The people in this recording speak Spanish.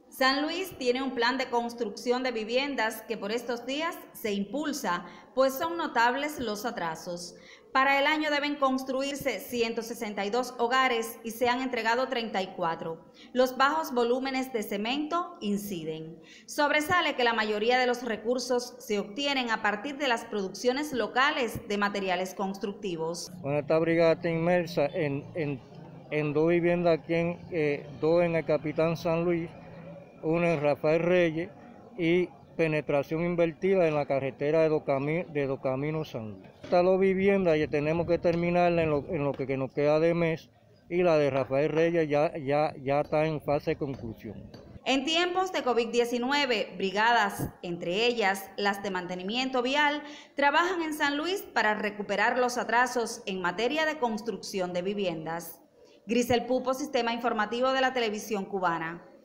San Luis tiene un plan de construcción de viviendas que por estos días se impulsa, pues son notables los atrasos. Para el año deben construirse 162 hogares y se han entregado 34. Los bajos volúmenes de cemento inciden. Sobresale que la mayoría de los recursos se obtienen a partir de las producciones locales de materiales constructivos. Bueno, esta brigada está inmersa en dos viviendas aquí, dos en el Capitán San Luis, una en Rafael Reyes y penetración invertida en la carretera de Dos Caminos San Luis. Estas dos viviendas ya tenemos que terminarla en lo que nos queda de mes, y la de Rafael Reyes ya está en fase de conclusión. En tiempos de COVID-19, brigadas, entre ellas las de mantenimiento vial, trabajan en San Luis para recuperar los atrasos en materia de construcción de viviendas. Grisel Pupo, Sistema Informativo de la Televisión Cubana.